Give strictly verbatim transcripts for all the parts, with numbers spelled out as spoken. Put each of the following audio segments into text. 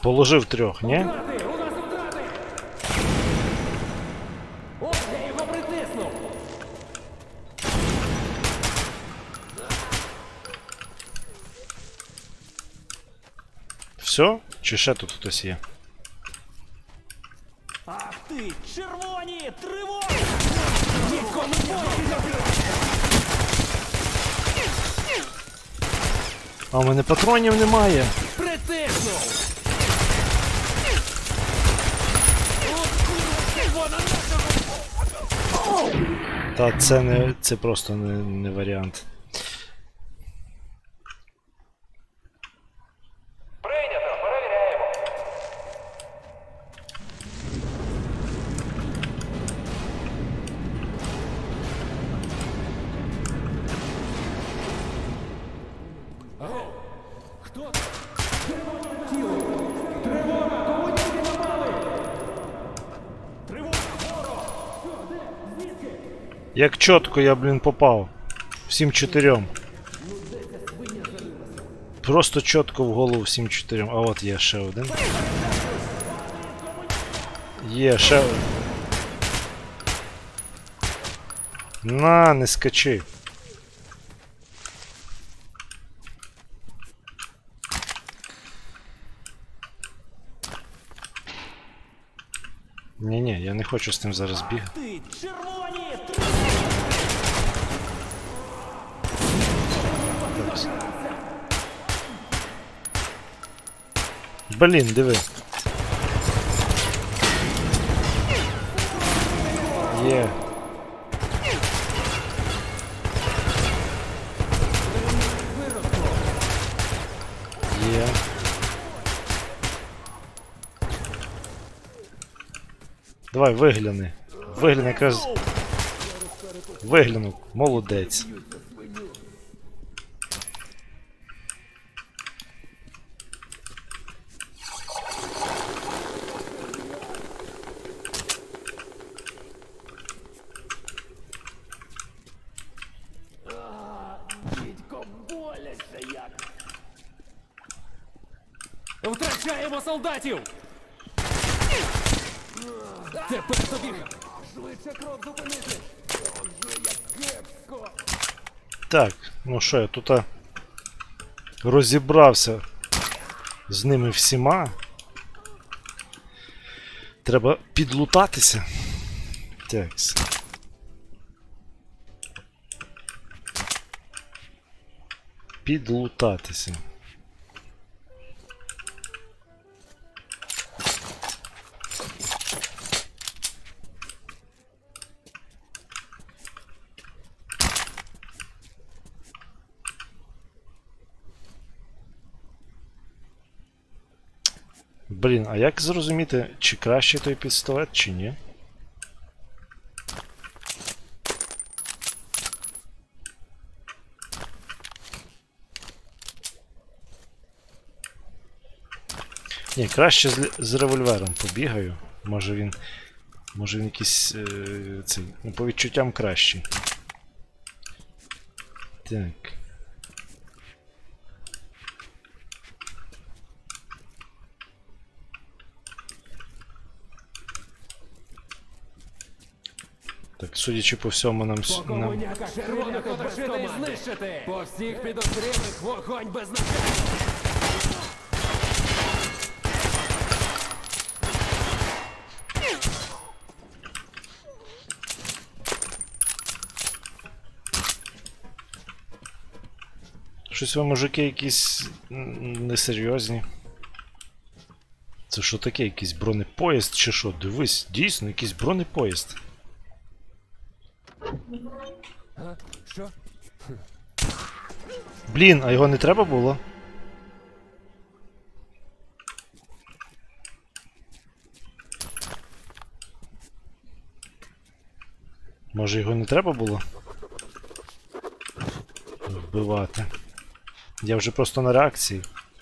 Положив трьох, ні? Все? Чи ще тут хтось є? Ах ти, червоні, тривога! Нікому не А у мене патронів немає. притиснув! Та це не. Це просто не, не варіант. Прийнято, перевіряємо. Хто? Як чітко я, блін, попав. Всім чотирьом. Просто чітко в голову всім чотирьом. А от є ще один. Є ще один. На, не скачи. Ні-ні, я не хочу з тим зараз бігати. Ти, червоні, Блін, диви. Є. Є. Давай, вигляни. Вигляни якраз. Виглянув. Молодець. дідько, боляче як! Втрачаємо солдатів! Тепер тобі! Швидше кров зупинити! Боже, як кепсько! Так, ну що, я тут а, розібрався з ними всіма. Треба підлутатися. Такс. Підлутатися. Блін, а як зрозуміти, чи краще той пістолет, чи ні? Ні, краще з, з револьвером побігаю. Може він. Може він якийсь. Е, цей, ну, по відчуттям кращий. Так. Так, судячи по всьому, нам... с- нам... Комуняка червоних одержити і знищити! По всіх підозрілих вогонь без наказ! Щось ви, мужики, якісь м, несерйозні. Це що таке? Якийсь бронепоїзд чи що? Дивись, дійсно, якийсь бронепоїзд. А? Що? Блін, а його не треба було? Може його не треба було? Вбивати. Я вже просто на реакції.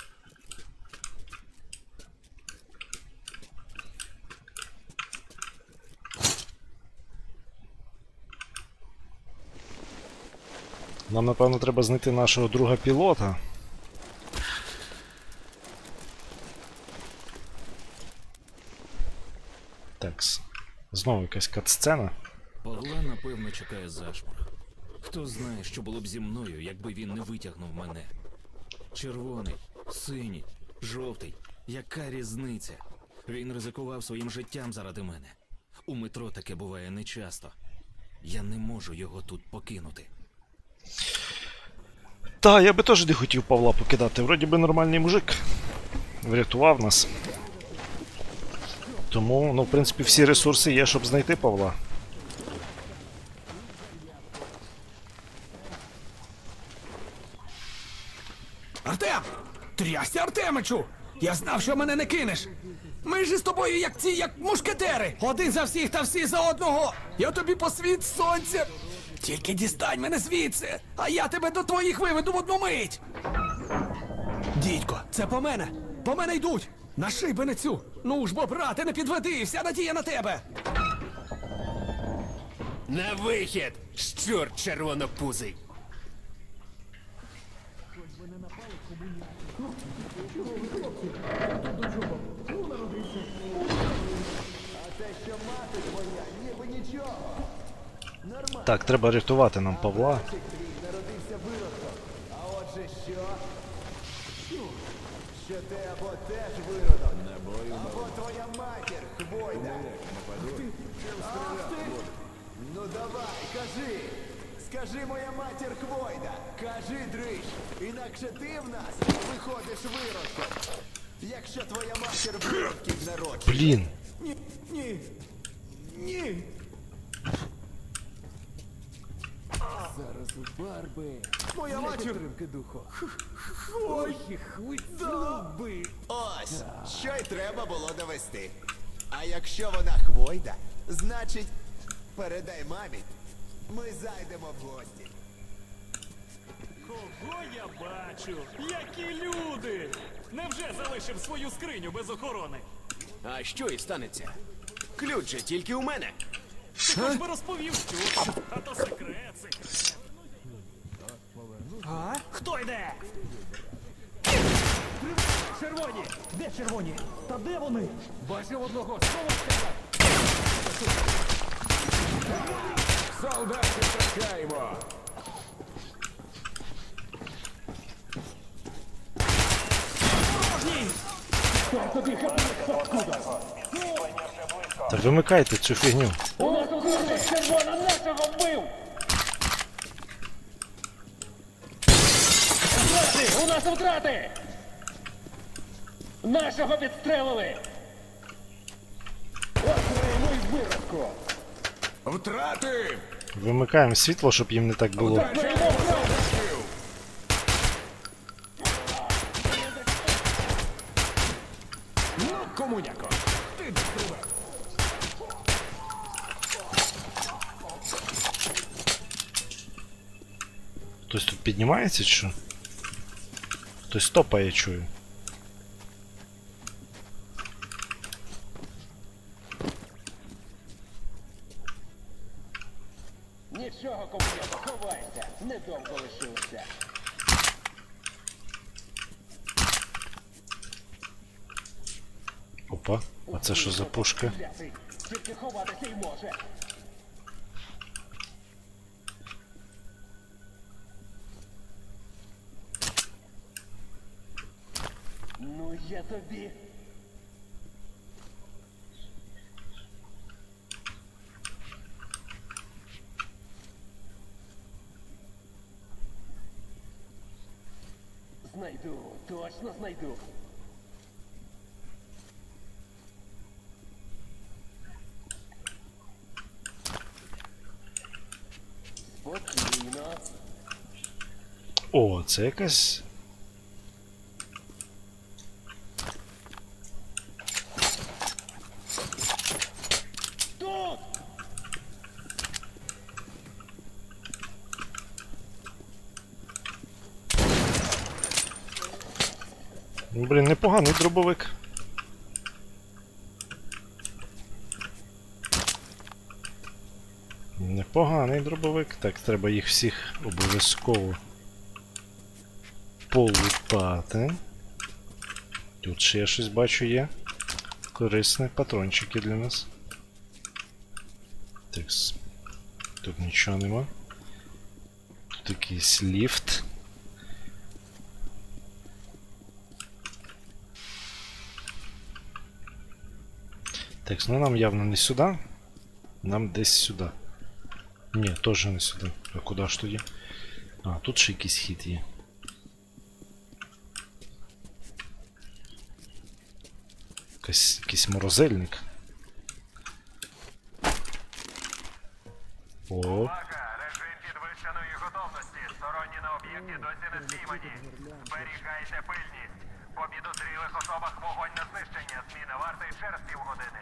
Нам, напевно, треба знайти нашого друга пілота. Такс. Знову якась катсцена. Павла, напевно, чекає зашморг. Хто знає, що було б зі мною, якби він не витягнув мене. Червоний, синій, жовтий. Яка різниця? Він ризикував своїм життям заради мене. У метро таке буває нечасто. Я не можу його тут покинути. Та, я би теж не хотів Павла покидати. Вроді би нормальний мужик. Врятував нас. Тому, ну, в принципі, всі ресурси є, щоб знайти Павла. Артем! Трясся, Артемичу! Я знав, що мене не кинеш! Ми ж із тобою як ці, як мушкетери! Один за всіх та всі за одного! Я тобі посвіт сонця! Тільки дістань мене звідси, а я тебе до твоїх виведу в одну мить! Дідько, це по мене! По мене йдуть! На шибеницю! Ну ж бо, брате, не підведи, вся надія на тебе! На вихід! Щур червонопузий! Так, треба рятувати нам Павла. Що ти або теж виродок, або твоя матір, хвойда. Ах ти! Ну давай, кажи! Скажи, моя матір хвойда! Кажи, дрищ! Інакше ти в нас виходиш виродком! Якщо твоя матір виродків народжує! Блін. Ні, ні, ні! Зараз у Барби моя матір духу. Ой, да. Ось, що й треба було довести. А якщо вона хвойда, значить, передай мамі, ми зайдемо в гості. Кого я бачу? Які люди! Невже залишив свою скриню без охорони? А що і станеться? Ключ же тільки у мене. Ти хоч би розповів, що? А то секрет, секрет. А? Хто йде? Червоні! Де червоні? Та де вони? Бачив одного, сховався! Солдати, втрачаємо! Та вимикайте цю фігню. У нас угоди! Червона нашого вбив! Втрати! У нас втрати! Нашого підстрелили! Отримуй виродку! Втрати! Вимикаємо світло, щоб їм не так було. Ну, комуняко! Ти дострибав! Хтось тут піднімається чи що? Хтось топає, чую. Нічого, комуняко, ховайся! Недовго лишилося! Опа, а це що за пушка? Тільки ховатися й може! Ну, я тобі. Знайду, точно знайду. Спокійно. О, це якась. Тут! Ну, блін, непоганий дробовик. Непоганий дробовик. Так, треба їх всіх обов'язково полутати. Тут ще я щось бачу є. Корисні патрончики для нас. Так, тут нічого нема. Тут якийсь ліфт. Так, ну нам явно не сюди. Нам десь сюди. Ні, теж не сюди. А куди ж тоді? А, тут ще якийсь хід є. Якийсь, якийсь морозильник. О, Увага! Режим підвищеної готовності. Сторонні на об'єкті досі не спіймані. Зберігайте пильність. По підозрілих особах вогонь на знищення. Зміна варти через півгодини.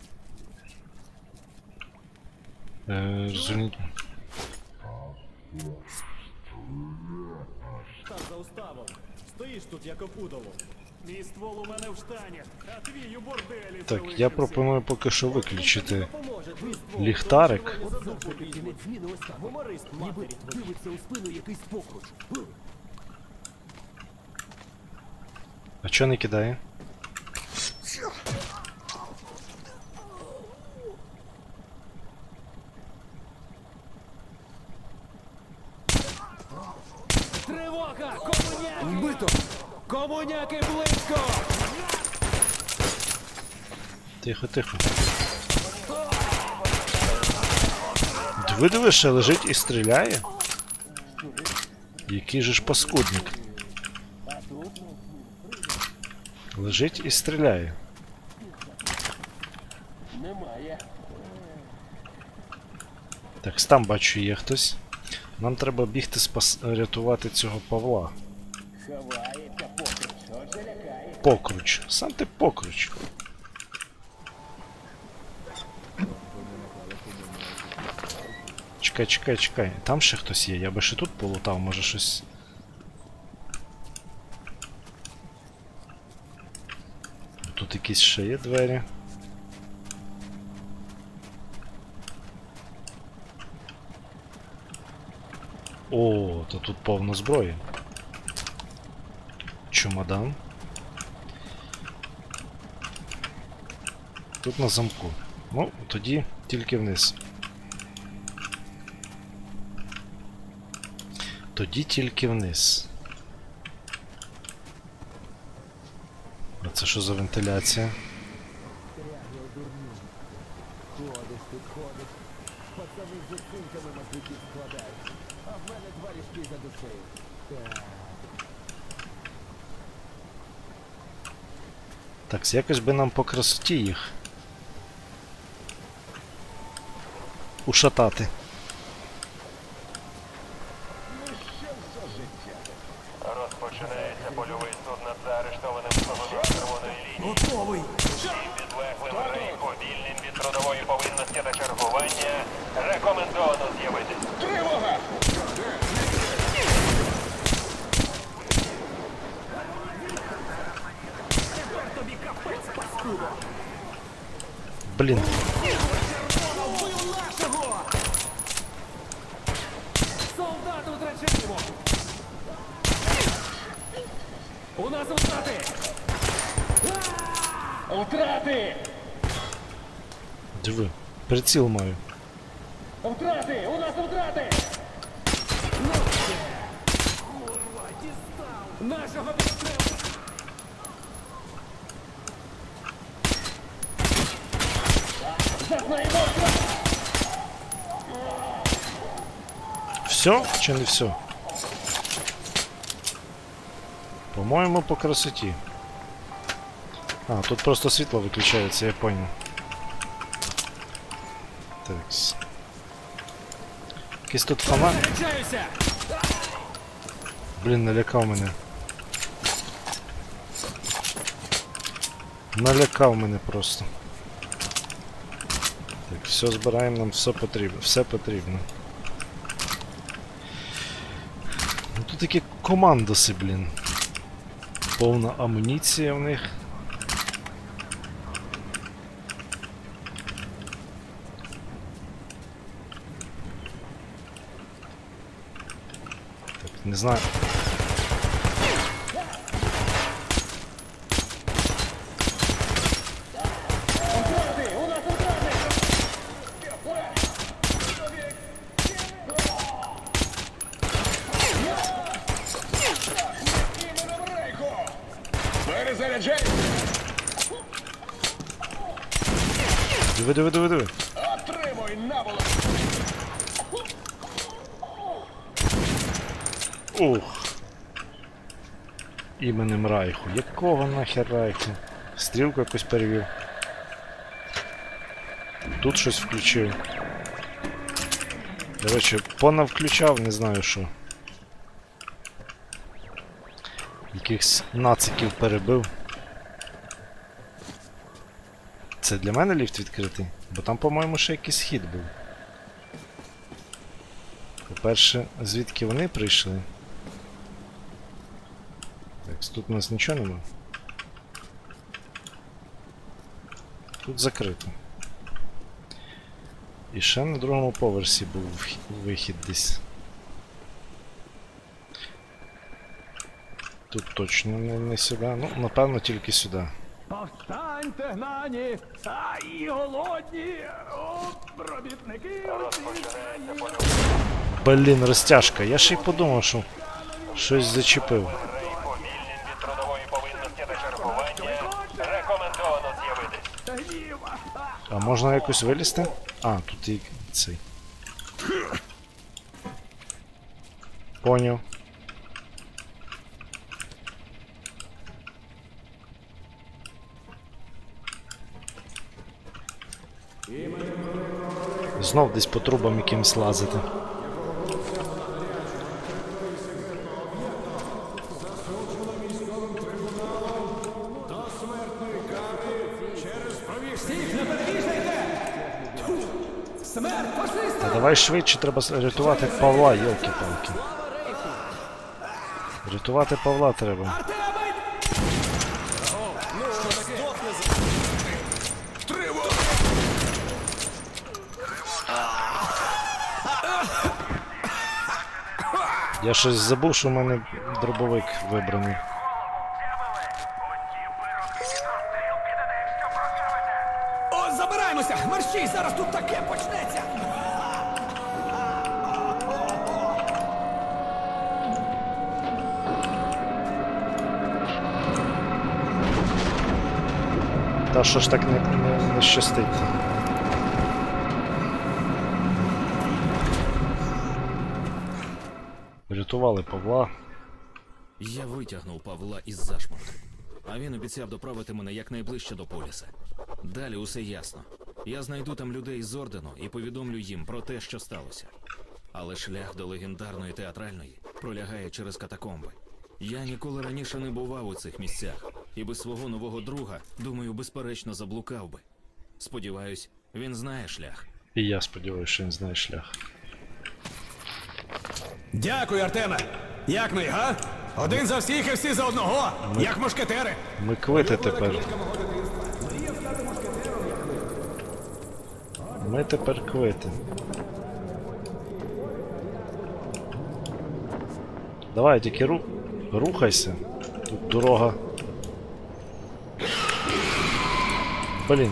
е, розумію. Став за уставом. Стоїш тут, як опудало. Мій ствол у мене в штанях, а твій у борделі Так, залишився. я пропоную поки що виключити Поможе твій ствол. ліхтарик. Кінець зміни ось так. Гуморист Ніби матері. дивиться у спину якийсь покруч. А чого не кидає? Тривога! Комуняки! Вбито! Комуняки близько! Тихо, тихо. Диви, диви, ще лежить і стріляє. Який же ж паскудник. Лежить і стріляє. Так, там бачу є хтось. Нам треба бігти спас... рятувати цього Павла. Покруч. Сам ти покруч. Чекай, чекай, чекай. Там ще хтось є. Я би ще тут полутав, може щось. Тут якісь ще є двері. О, то тут повно зброї. Чемодан. Тут на замку. Ну, тоді тільки вниз. Тоді тільки вниз. А це що за вентиляція? Ходиш тут, ходиш. Пацани з оцінками мозги складають. А в мене два ріжки за душею. Так. Так, якось би нам по красоті їх ушатати. Розпочинається польовий суд над заарештованим слугою червоної лінії. Готовий! Всім підлеглим рейку, вільним від трудової повинності та чергування, рекомендовано з'явитись. Тривога! Блін. Солдати втрачаємо! У нас втрати! Втрати! Диви, приціл маю. Втрати! У нас втрати! Нашого відстрілу! Зазнаємо втрати! Все чи не все? По-моєму, по красоті. А, тут просто світло виключається, я понял. Такс. Якийсь тут фонарь. Заряджаюся! Блін, налякав мене. Налякав мене просто. Так, все збираємо, нам все потрібно. Все потрібно. Ну тут такі командоси, блін. Повна амуніція в них. Так, не знаю. Перезаряджай! Диви, диви, диви, диви. Отримуй наволок! Ух. Іменем Райху. Якого нахер Райху? Стрілку якось перевів. Тут щось включив. До речі, понавключав, не знаю що. Якихось нациків перебив. Це для мене ліфт відкритий? Бо там, по-моєму, ще якийсь хід був. По-перше, звідки вони прийшли? Так, тут у нас нічого нема. Тут закрито. І ще на другому поверсі був вихід десь. Тут точно не, не сюди. Ну, напевно, тільки сюди. Повстаньте, гнані, а і голодні, о, робітники. Блін, розтяжка. Я ще й подумав, що щось зачепив. Рей повільні від трудової повинності та чергування. Рекомендовано з'явитись. А можна якось вилізти? А, тут і цей. Поняв. Знов десь по трубам якимсь лазити. Смерть, фашиста! Та давай швидше, треба с- рятувати Павла, йолки-палки. Рятувати Павла треба. Я щось забув, що в мене дробовик вибраний. О, забираємося! Мерщій, зараз тут таке почнеться! Та що ж так не, не, не щастить? Врятували Павла. Я витягнув Павла із зашморгу. А він обіцяв доправити мене якнайближче до поліса. Далі усе ясно. Я знайду там людей з ордену і повідомлю їм про те, що сталося. Але шлях до легендарної театральної пролягає через катакомби. Я ніколи раніше не бував у цих місцях, і без свого нового друга, думаю, безперечно заблукав би. Сподіваюсь, він знає шлях. І я сподіваюся, що він знає шлях. Дякую, Артеме! Як ми, га? Один за всіх і всі за одного! Як мушкетери! Ми квити тепер. Ми тепер квити. Давай, тільки ру... рухайся. Тут дорога. Блін.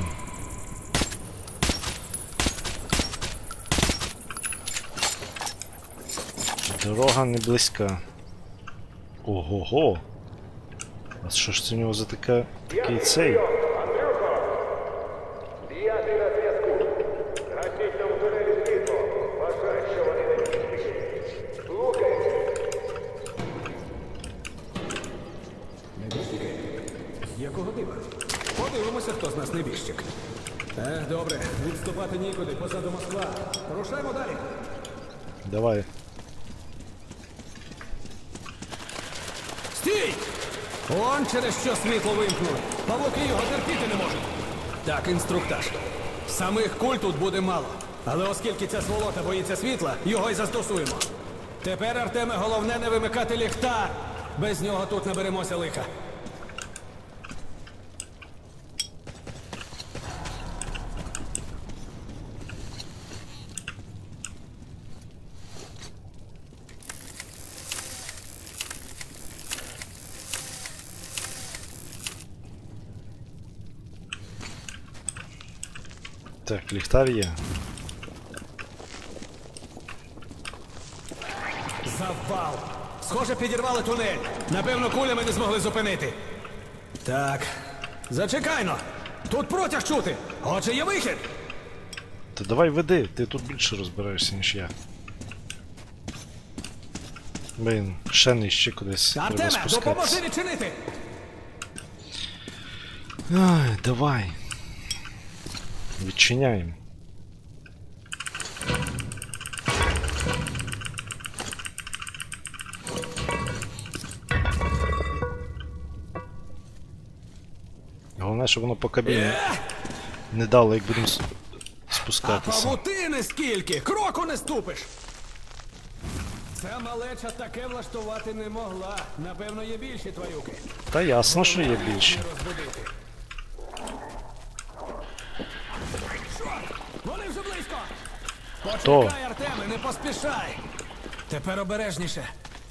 Дорога не близька. Ого-го. А що ж це у нього за така... такий цей? П'ятий на зв'язку. Гасіть нам в тунелі світло. Вважаю, що вони не пішли. Слухай. Якого дива? Подивимося, хто з нас небіжчик. Ех, добре, відступати нікуди, позаду Москва. Рушаймо далі. Давай. Стій! Он через що світло вимкнули. Павлуки його терпіти не можуть. Так, інструктаж. Самих куль тут буде мало. Але оскільки ця сволота боїться світла, його й застосуємо. Тепер, Артеме, головне не вимикати ліхтар. Без нього тут наберемося лиха. Так, ліхтар є. Завал! Схоже, підірвали тунель. Напевно, кулями не змогли зупинити. Так. Зачекайно. Тут протяг чути. Отже, є вихід. Та давай веди, ти тут більше розбираєшся, ніж я. Блін, ще нижче кудись треба Артеме, спускатися. допоможи відчинити. Ай, давай. Відчиняємо. Головне, щоб воно по кабіні не дало, як будемо с- А спускатися. павутини скільки? Кроку не ступиш. Ця малеча таке влаштувати не могла. Напевно, є більші тварюки. Та ясно, що є більше. Розбудити. Вони вже близько. Хто? Почекай, Артеме, не поспішай. Тепер обережніше.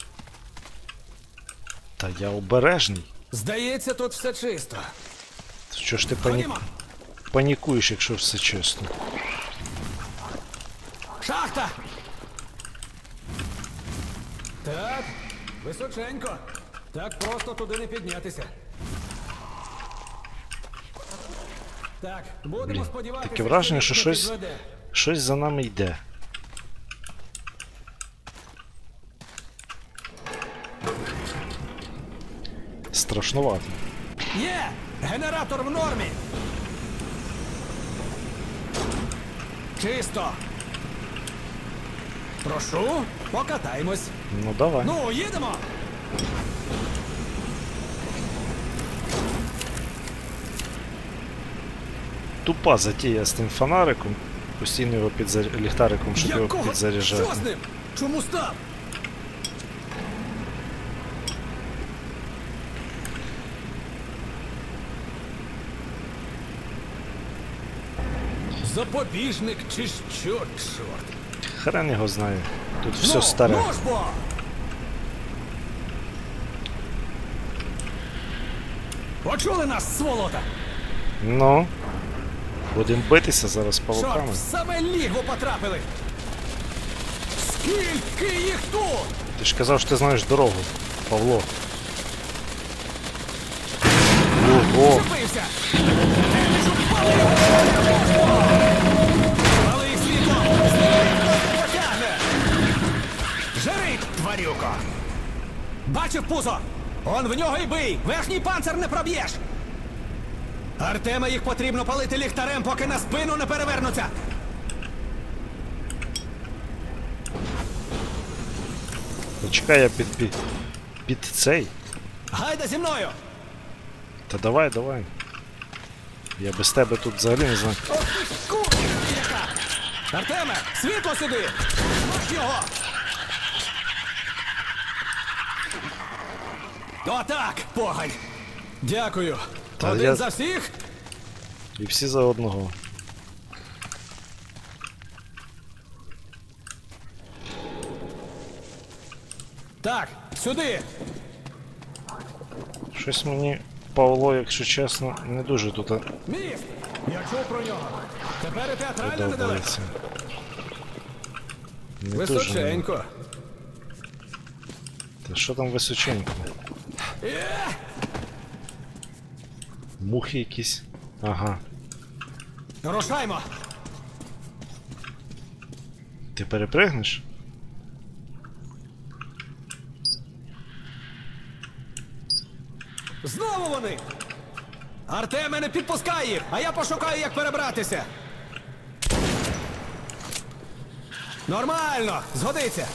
Та я обережний. Здається, тут все чисто. Що ж ти пані... Ходімо. панікуєш, якщо все чесно? Шахта! Так, височенько. Так просто туди не піднятися. Так, будемо Блін, сподіватися, таке враження, що не щось- підведе. Щось за нами йде. Страшновато. Є! Генератор в нормі! Чисто! Прошу, покатаємось. Ну давай. Ну, їдемо! Тупа затія з тим фонариком. Постійно його підзар... ліхтариком, щоб його Якого? підзаряджати. Що з ним? Чому став? Запобіжник чи що, чорт? Хрен його знає. Тут все ну, старе. Ну ж бо! Почули нас, сволота? Ну. Будемо битися зараз з Чорт, павуками. в саме лігво потрапили! Скільки їх тут? Ти ж казав, що ти знаєш дорогу, Павло. Ого! Чепився! Пали їх світло! Потягне! Жирить, тварюко! Бачив пузо? Он в нього й бий! Верхній панцир не проб'єш! Артема, їх потрібно палити ліхтарем, поки на спину не перевернуться! Почекай, я під, під, під цей. Гайда зі мною! Та давай, давай. Я без тебе тут взагалі не знаю. Ох ти ж курка яка! Артеме, світло сюди! Смаж його! Отак, погань! Дякую! Та Один я- за всіх! І всі за одного. Так, сюди! Щось мені, Павло, якщо чесно, не дуже тут а, Міст! Я чув про нього! Тепер і театральна недалеко! подобається. Не дуже. Височенько! Та що там височенько? Е! Мухи якісь. Ага. Рушаймо! Ти перепригнеш? Знову вони! Артеме, не підпускай їх, а я пошукаю, як перебратися! Нормально! Згодиться!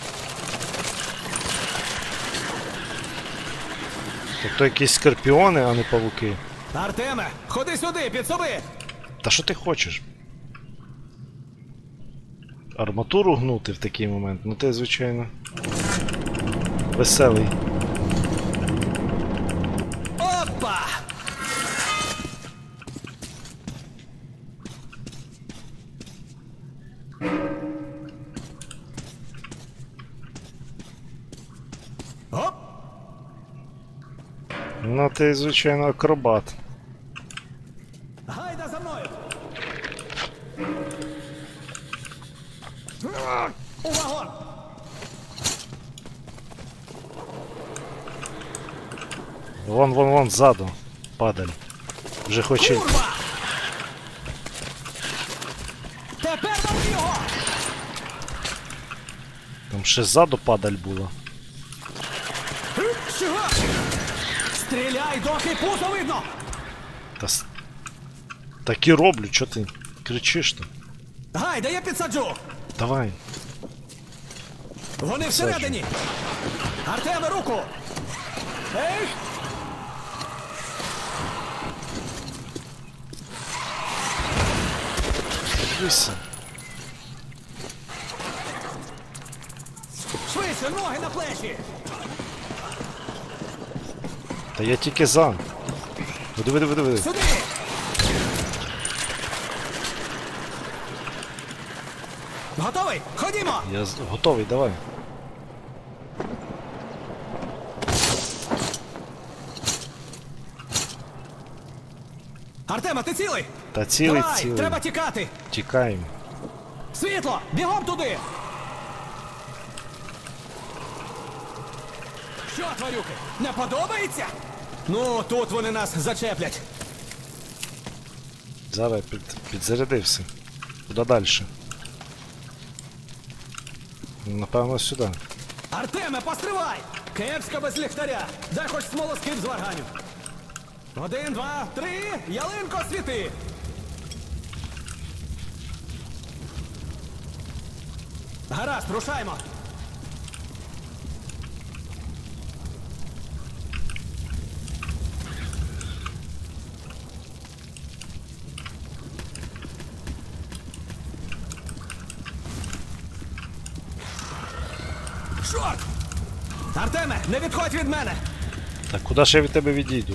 Тобто якісь скорпіони, а не павуки. Артеме, ходи сюди, підсоби! Та що ти хочеш? Арматуру гнути в такий момент? Ну ти, звичайно. Веселий. Опа! Оп! Ну ти, звичайно, акробат. Гайда за мною! У вагон! Вон, вон, вон, ззаду. Падаль. Вже хоче. Курва! Тепер нам його! Там ще ззаду падаль була. Чого? Стріляй, доки пузо видно! Та с- Так і роблю, чо ти кричиш то? Гайда, я підсаджу! Давай. Вони всередині! Артеме, руку! Ей! Дивися. Швидше, ноги на плечі! Та я тільки за. Ну, Диви, диви, диви. Сюди! Готовий? Ходімо! Я з- готовий, давай. Артема, ти цілий? Та цілий, Давай, цілий. треба тікати! Тікаємо. Світло! Бігом туди! Що, тварюки, не подобається? Ну, тут вони нас зачеплять. Зараз під, підзарядився. Куди далі? Напевно, сюди. Артеме, постривай! Кепсько без ліхтаря! Дай хоч смолоскип з варганів. Один, два, три, ялинко світи! Гаразд, рушаймо! Чорт! Артеме, не відходь від мене! Так куди ж я від тебе відійду?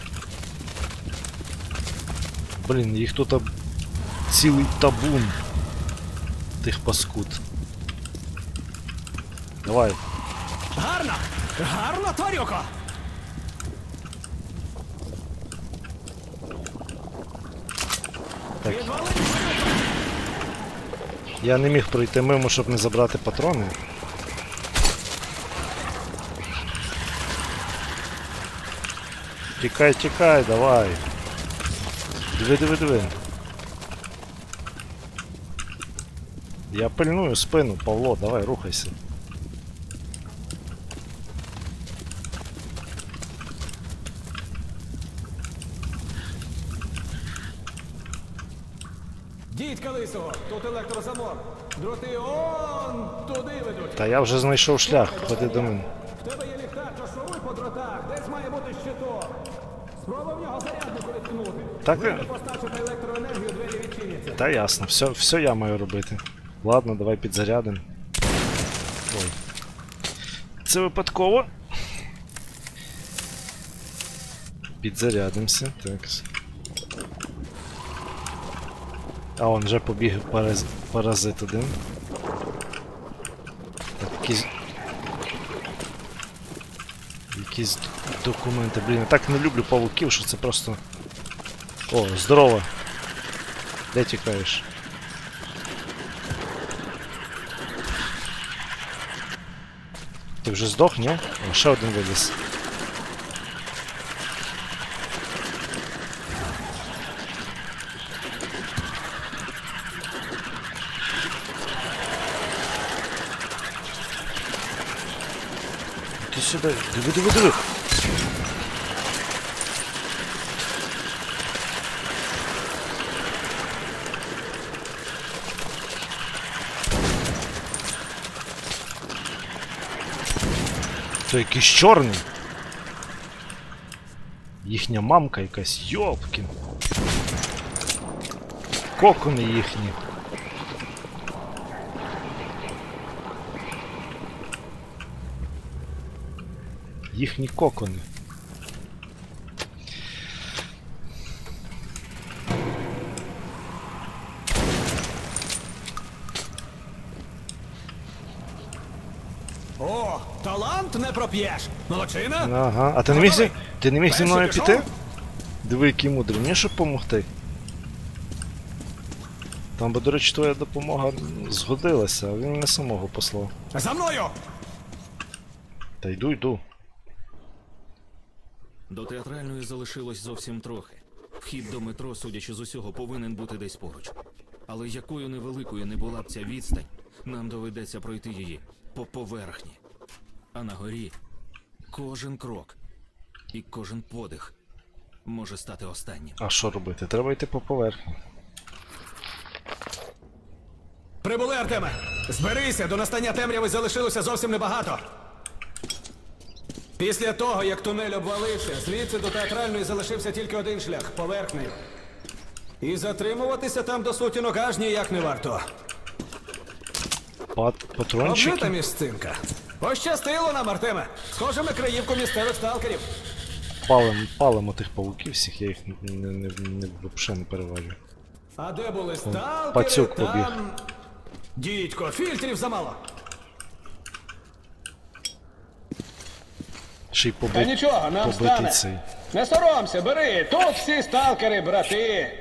Блін, їх тут аб- цілий табун. Тих паскуд. Давай. Гарно! Гарно, тварюко! Так. Відвали! Я не міг пройти мимо, щоб не забрати патрони. Тікай, тікай, давай. Диви, диви, диви. Я пильную спину, Павло, давай, рухайся. Дідька лисого, тут електрозамок. Дроти он туди ведуть. Та я вже знайшов шлях, ходи до мене. В тебе є ліхтар, то шуруй по дротах. Десь має бути щиток. Спробуй в нього заряднику відкнути. Так, Ви постачите електроенергію, двері відчиняться. та ясно, все, все я маю робити. Ладно, давай підзарядим. Ой. Це випадково. Підзарядимося, так. А он вже побіг параз... паразит один. Так, якісь... Якісь документи. Блін, я так не люблю павуків, що це просто... О, здорово! Де тікаєш? Ти вже здох, ні? О, ще один виліз. Ти сюди, диви, диви, диви! То якийсь чорний. Їхня мамка якась, йопкін. Кокони їхні. Їхні кокони. О, талант не проп'єш. Молодчина. Ага. А ти не міг зі, ти не міг зі Перший мною пішов? піти? Диви, який мудрий, мені щоб помогти. Там би, до речі, твоя допомога згодилася, а він мене самого послав. За мною. Та йду, йду. До театральної залишилось зовсім трохи. Вхід до метро, судячи з усього, повинен бути десь поруч. Але якою невеликою не була б ця відстань, нам доведеться пройти її по поверхні. А на горі кожен крок і кожен подих може стати останнім. А що робити? Треба йти по поверхні. Прибули, Артеме! Зберися, до настання темряви залишилося зовсім небагато. Після того, як тунель обвалився, звідси до театральної залишився тільки один шлях – поверхнею. І затримуватися там до сутінок аж ніяк не варто. Пат Обжита патрончики. місцинка. Пощастило нам, Артеме! Схоже на краївку місцевих сталкерів. Палимо, палимо тих павуків всіх, я їх не, не, не, не, взагалі не переважую. А де були сталкери, пацюк там... побіг. Дідько, фільтрів замало. Ще й Та побит, нічого, нам побитий стане. цей. Не соромся, бери. Тут всі сталкери, брати.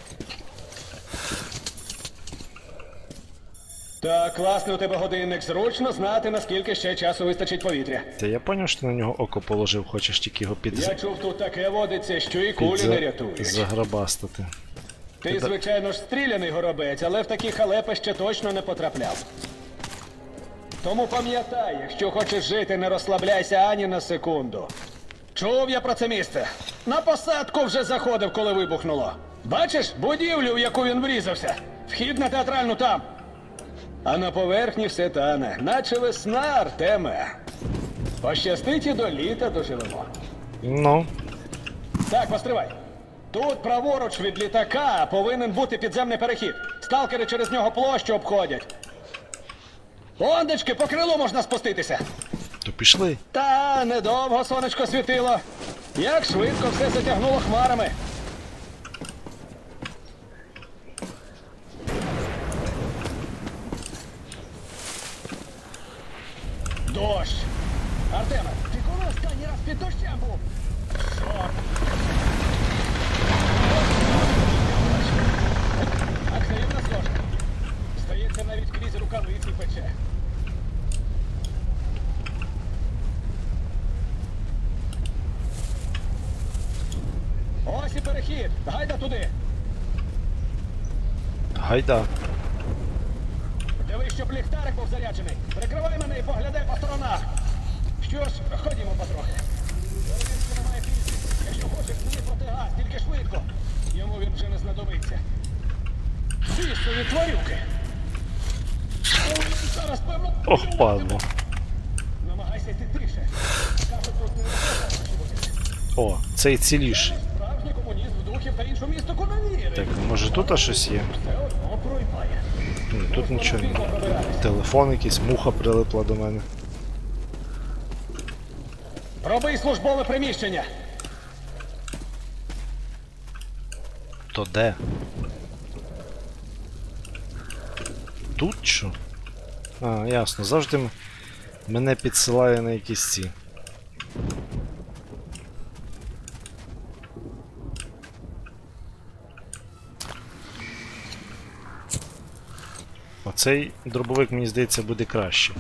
Так, класний у тебе годинник. Зручно знати, наскільки ще часу вистачить повітря. Та я поняв, що ти на нього око положив, хочеш тільки його під... Я чув, тут таке водиться, що і кулі під не за... рятують. заграбастати. Ти, звичайно ж, стріляний горобець, але в такі халепи ще точно не потрапляв. Тому пам'ятай, якщо хочеш жити, не розслабляйся ані на секунду. Чув я про це місце. На посадку вже заходив, коли вибухнуло. Бачиш будівлю, в яку він врізався? Вхід на театральну там. А на поверхні все тане, наче весна, Артеме. Пощастить і до літа доживемо. Ну, Так, постривай. Тут праворуч від літака повинен бути підземний перехід. Сталкери через нього площу обходять. Ондечки, по крилу можна спуститися. то пішли. Та недовго сонечко світило. Як швидко все затягнуло хмарами. Дощ. Артеме, ти коли останній раз під дощем був? Чорт. Активна сложка. Здається, навіть крізь рукавиці пече. Ось і перехід. Гайда туди. Гайда. Дивись, щоб ліхтарик був заряджений. Прикривай мене і поглядай по сторонах. Що ж, ходімо потрохи. Дорогинську немає пільги. Якщо хочеш, мені протигаз, тільки швидко. Йому він вже не знадобиться. Бісові тварюки. О, зараз, певно, Ох, падло. намагайся йти тише. Кажуть, тут не виходить. О, цей ціліш. Справжній комунізм в духів та іншу містику не вірить. Так, може тут аж щось є? Все одно проймає. Ні, тут нічого немає. Телефон якийсь, муха прилипла до мене. Пробий службове приміщення. То де? Тут що? А, ясно. Завжди м- мене підсилає на якісь ці. Оцей дробовик, мені здається, буде краще.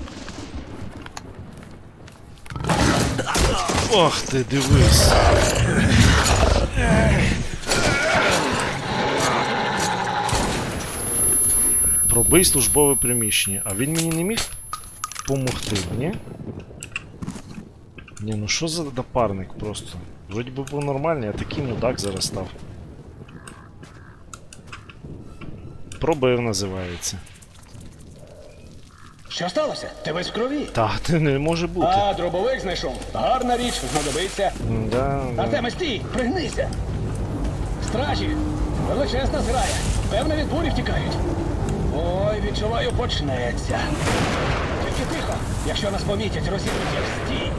Ох ти, дивись. Пробий службове приміщення. А він мені не міг помогти, ні? Ні, ну що за напарник просто? Вроді би був нормальний, а такий мудак зараз став. Пробив називається. Що сталося? Ти весь в крові. Та, ти не може бути. А, дробовик знайшов. Гарна річ, знадобиться. Да, да. Артеме, стій, пригнися. Стражі, величезна зграя. Певно, від бурі втікають. Ой, відчуваю, почнеться. Тільки тихо. Якщо нас помітять, розіб'ють як стій.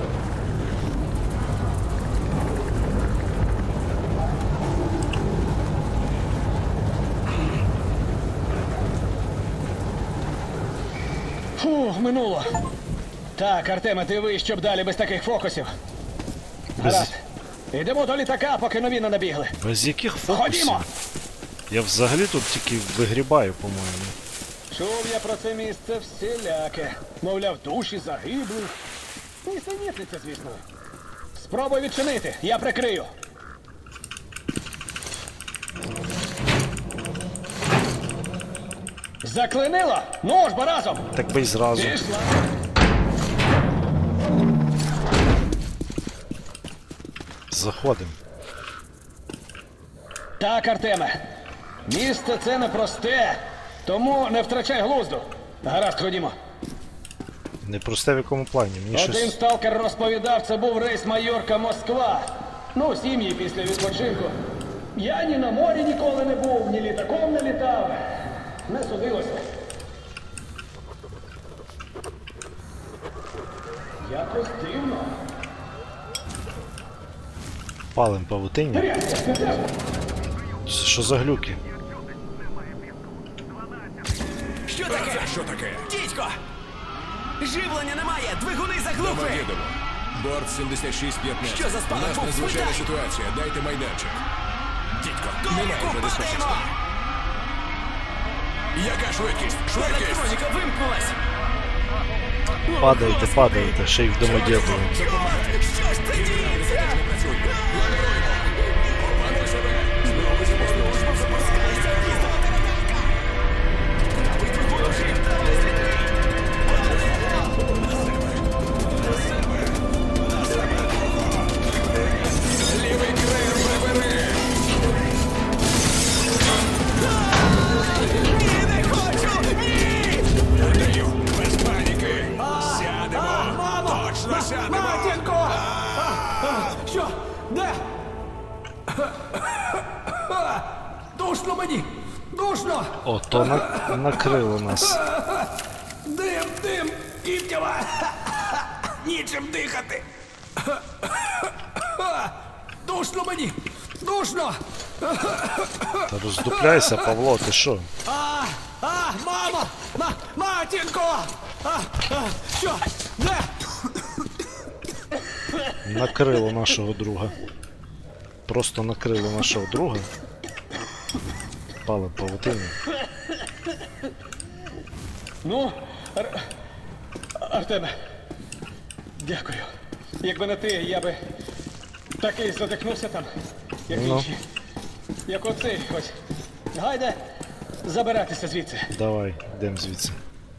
Фух, минуло. Так, Артеме, дивись, щоб далі без таких фокусів. Без, Гаразд. Йдемо до літака, поки нові не набігли. без яких фокусів? Ходімо! Я взагалі тут тільки вигрібаю, по-моєму. Чув я про це місце всіляке. Мовляв, душі загиблих. Нісенітниця, звісно. Спробуй відчинити, я прикрию. Заклинило? Ну ж бо разом! Так би й зразу. Пішла. Заходимо. Так, Артеме. Місце це непросте, тому не втрачай глузду. Гаразд, ходімо. Непросте в якому плані. Мені Один щось. сталкер розповідав, це був рейс Майорка-Москва. Ну, сім'ї після відпочинку. Я ні на морі ніколи не був, ні літаком не літав. Не судилося. Якось дивно. Палим павутиння. Трясся, це теж. Що за глюки? Що таке? Це що таке? Дідько! Живлення немає, двигуни заглухли! Їдемо. Борт сімдесят шість п'ятнадцять. Що за спалах? У нас Бог, надзвичайна спитай! ситуація. Дайте майданчик. Дідько, Немає Толіку, вже диспетчерства. падаємо! Яка швидкість? Швидкість! Електроніка вимкнулась! Падаєте, падаєте, ще й в домодєдові. Чорт, що ж це діється? Не працює. Плануємо. Опануй себе. Знову запустимо. Запускайся, їздова передатка! Правий двигун ожив, правий слідний! Лівий крил прибери. Ні, не хочу! Ні! Даю. Без паніки. Сядемо. Мамо! Точно сядемо. Матінко! Що? Де? Душно мені! Душно! О, то на... накрило нас. Дим, дим! Кіптєва! Нічим дихати! Душно мені! Душно! Та роздупляйся, Павло, ти що? А! А! Мамо! Ма! Матінко! А! А! Що? Де? Накрило нашого друга. Просто накрило нашого друга. Палим павутиння. Ну, Ар... Артеме, дякую. Якби не ти, я би такий задихнувся там, як Ну. інші. Як оцей ось. Гайде забиратися звідси. Давай, йдемо звідси.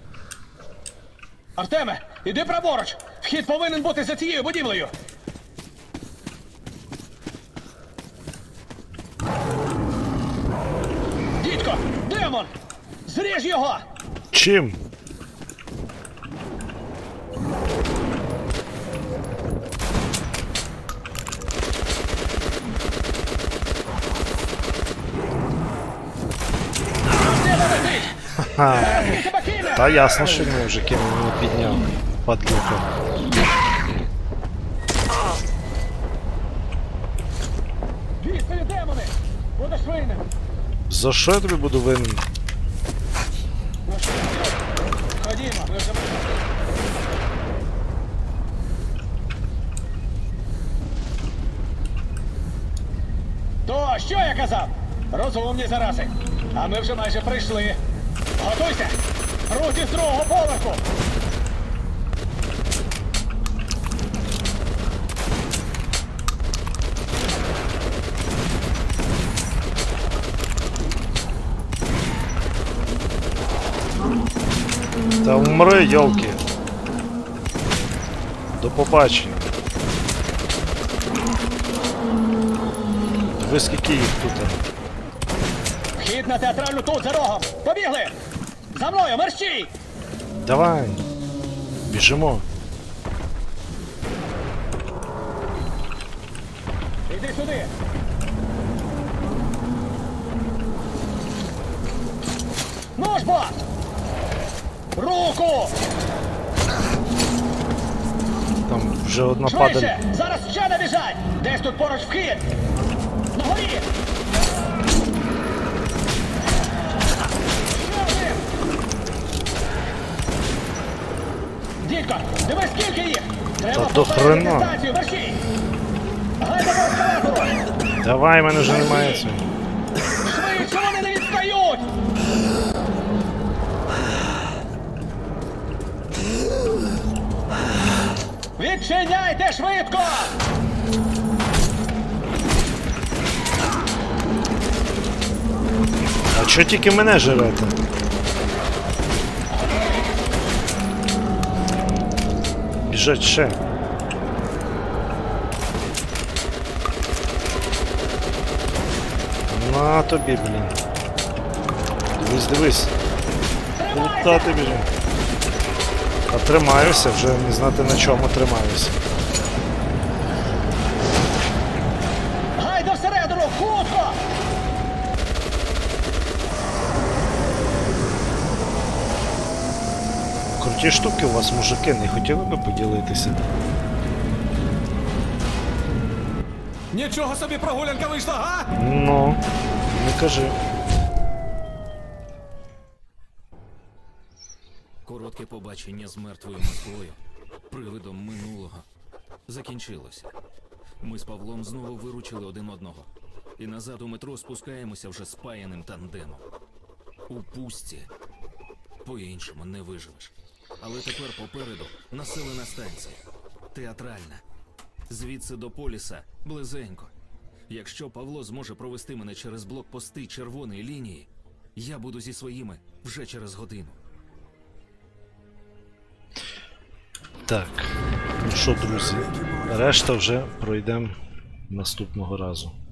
Артеме, іди праворуч. Вхід повинен бути за цією будівлею. Дідько, демон! Зріж його! Чим? Ха. Ти тебе кине! Та ясно, що ми вже кинули, не підняв. Падлюка. Відстань, демони! Будеш винен! За що я тобі буду винен? Ну що, ходімо, ми вже... То, що я казав? Розумні зарази. А ми вже майже прийшли. Готуйся! Руки з другого поверху! Та вмри, йолки. До побачення. Ви скільки їх тут? Вхід на театральну тут, за рогом! Побігли! За мною, мерщій! Давай. Біжимо. Іди сюди! Ну ж бо! Руку! Там вже одна падаль. Швидше! Зараз ще набіжать! Десь тут поруч вхід! На горі! Ще один! Дідько, дивись, скільки їх! Треба Та до попередити хрена. станцію, мерщій! Гайда по ескалатору! Давай, мене вже немає цього. Швидше, вони не відстають! Відчиняйте швидко! А чого тільки мене живете? Біжать ще. На тобі, блін. Дивись, дивись. Куда ти біжиш? А тримаюся, вже не знати на чому тримаюся. Гайда всередину, хутко! Круті штуки у вас, мужики, не хотіли би поділитися? Нічого собі прогулянка вийшла, га? Ну, не кажи. Коротке побачення з мертвою Москвою, привидом минулого, закінчилося. Ми з Павлом знову виручили один одного. І назад у метро спускаємося вже спаяним тандемом. У пустці по-іншому не виживеш. Але тепер попереду населена станція. Театральна. Звідси до Поліса близенько. Якщо Павло зможе провести мене через блокпости червоної лінії, я буду зі своїми вже через годину. Так, ну що, друзі, решта вже пройдемо наступного разу.